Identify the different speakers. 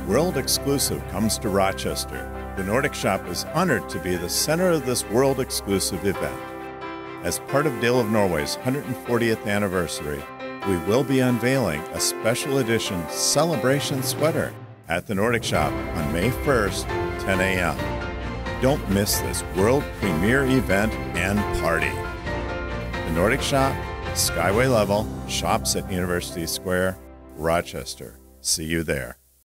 Speaker 1: world exclusive comes to Rochester. The Nordic shop is honored to be the center of this world exclusive event. As part of Dale of Norway's 140th anniversary, we will be unveiling a special edition celebration sweater at the Nordic shop on May 1st, 10 a.m. Don't miss this world premiere event and party. The Nordic shop, Skyway level, shops at University Square, Rochester. See you there.